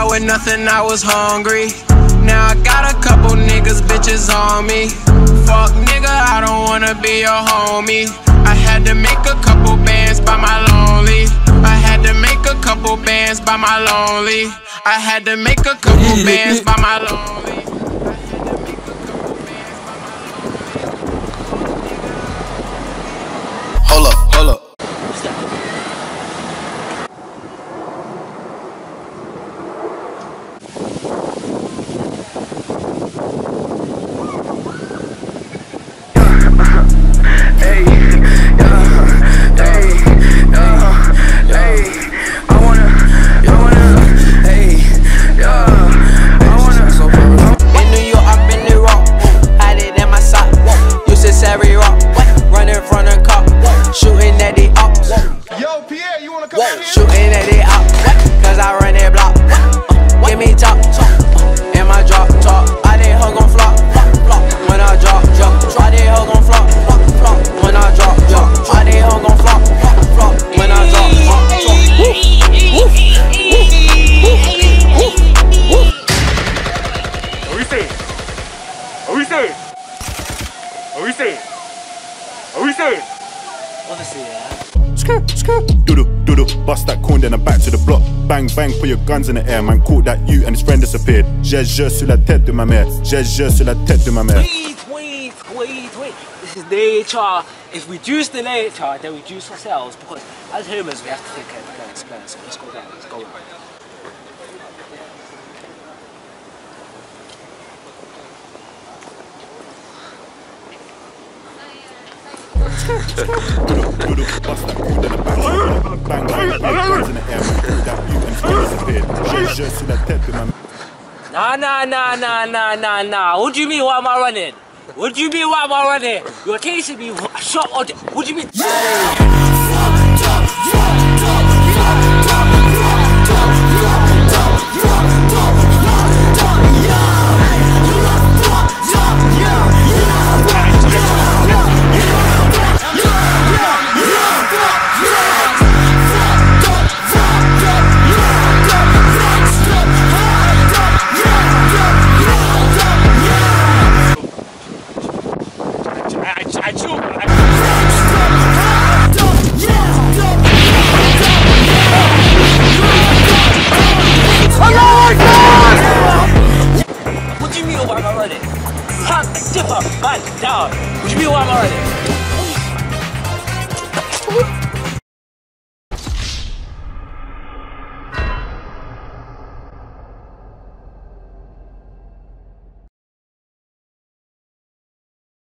out with nothing, I was hungry. Now I got a couple niggas, bitches on me. Fuck nigga, I don't wanna be your homie. I had to make a couple bands by my lonely. I had to make a couple bands by my lonely. I had to make a couple bands by my lonely. Hold up, hold up. Shooting at it up, cause I run that block. Give me top, in my drop, top. I did hug on flop, when I drop. I did hug on flop, when I drop. I did hug on flop, when I drop. What we say? What we say? What we say? What we say? Honestly, yeah. Doodle, bust that corn, then I'm back to the block. Bang, bang, put your guns in the air, man. Caught that you and his friend disappeared. J'ai sur la tête de ma mère. J'ai sur la tête de ma mère. Wait. This is nature. If we reduce the nature, then we reduce ourselves. Because as humans, we have to take care of the planet. So let's go down. Let's go. Doodle, bust that corn, then I'm back to the block. Bang, bang, put your guns in the air, man. Caught that you and his friend disappeared. J'ai sur la tête de ma mère. Nah. What do you mean, why am I running? What do you mean, why am I running? You're chasing me, shot on. What do you mean?